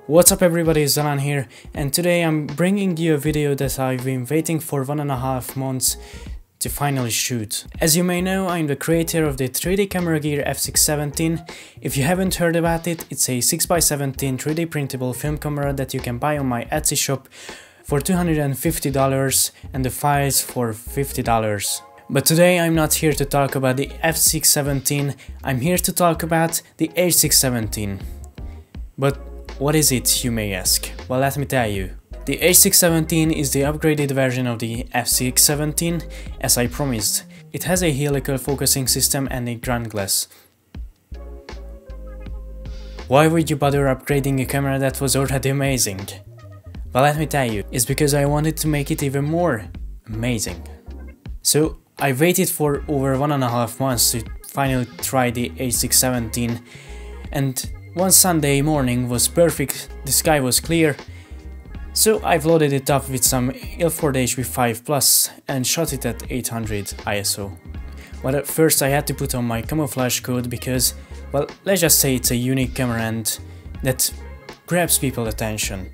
What's up everybody, Zalán here, and today I'm bringing you a video that I've been waiting for 1.5 months to finally shoot. As you may know, I'm the creator of the 3D camera gear F617. If you haven't heard about it, it's a 6x17 3D printable film camera that you can buy on my Etsy shop for $250 and the files for $50. But today I'm not here to talk about the F617, I'm here to talk about the H617. But what is it, you may ask? Well, let me tell you. The H617 is the upgraded version of the F617, as I promised. It has a helical focusing system and a ground glass. Why would you bother upgrading a camera that was already amazing? Well, let me tell you, it's because I wanted to make it even more amazing. So I waited for over 1.5 months to finally try the H617, and one Sunday morning was perfect, the sky was clear, so I've loaded it up with some Ilford HV5 Plus and shot it at 800 ISO. But at first I had to put on my camouflage coat because, well, let's just say it's a unique camera and that grabs people's attention.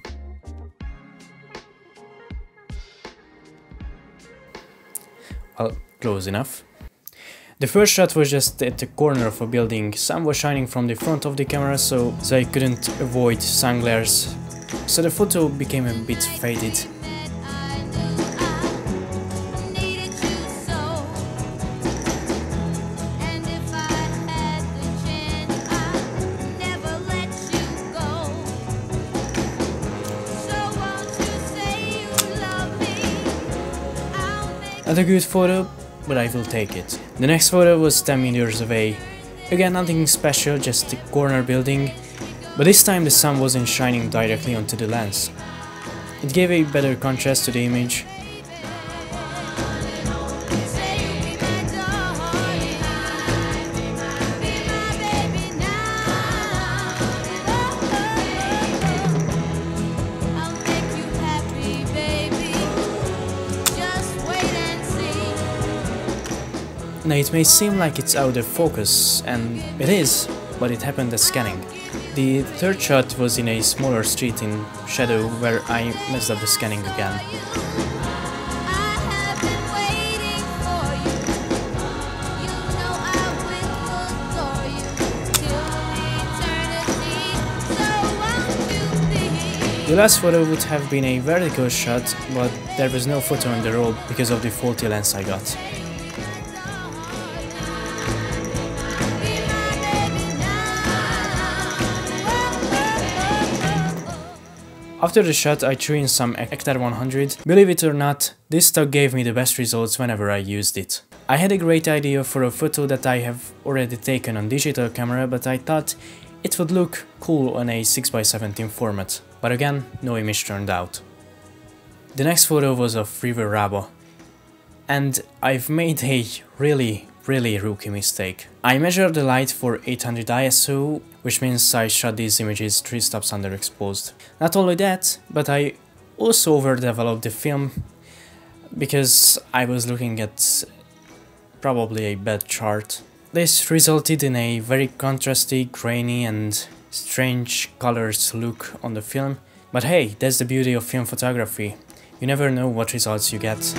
Well, close enough. The first shot was just at the corner of a building. Sun was shining from the front of the camera, so I couldn't avoid sun glares, so the photo became a bit faded. Not a good photo, but I will take it. The next photo was 10 meters away. Again, nothing special, just a corner building, but this time the sun wasn't shining directly onto the lens. It gave a better contrast to the image. Now it may seem like it's out of focus, and it is, but it happened at scanning. The third shot was in a smaller street in shadow where I messed up the scanning again. The last photo would have been a vertical shot, but there was no photo on the roll because of the faulty lens I got. After the shot I threw in some Hector 100. Believe it or not, this stock gave me the best results whenever I used it. I had a great idea for a photo that I have already taken on digital camera, but I thought it would look cool on a 6x17 format. But again, no image turned out. The next photo was of River Rabo, and I've made a really rookie mistake. I measured the light for 800 ISO, which means I shot these images 3 stops underexposed. Not only that, but I also overdeveloped the film because I was looking at probably a bad chart. This resulted in a very contrasty, grainy and strange colors look on the film, but hey, that's the beauty of film photography. You never know what results you get.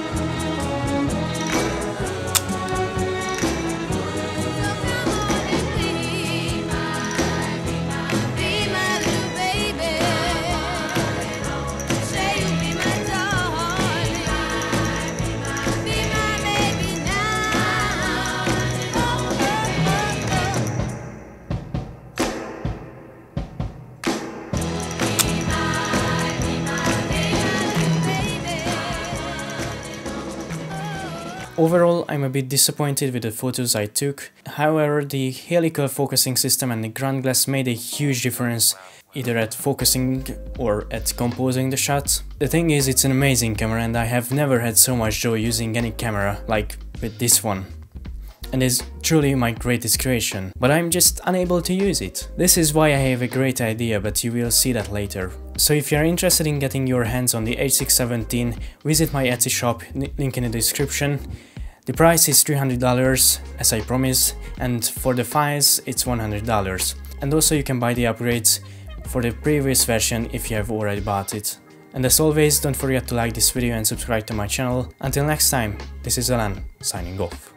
Overall, I'm a bit disappointed with the photos I took. However, the helical focusing system and the ground glass made a huge difference, either at focusing or at composing the shots. The thing is, it's an amazing camera and I have never had so much joy using any camera like with this one. And it's truly my greatest creation, but I'm just unable to use it. This is why I have a great idea, but you will see that later. So if you are interested in getting your hands on the H617, visit my Etsy shop, link in the description. The price is $300, as I promised, and for the files it's $100. And also you can buy the upgrades for the previous version if you have already bought it. And as always, don't forget to like this video and subscribe to my channel. Until next time, this is Zalán, signing off.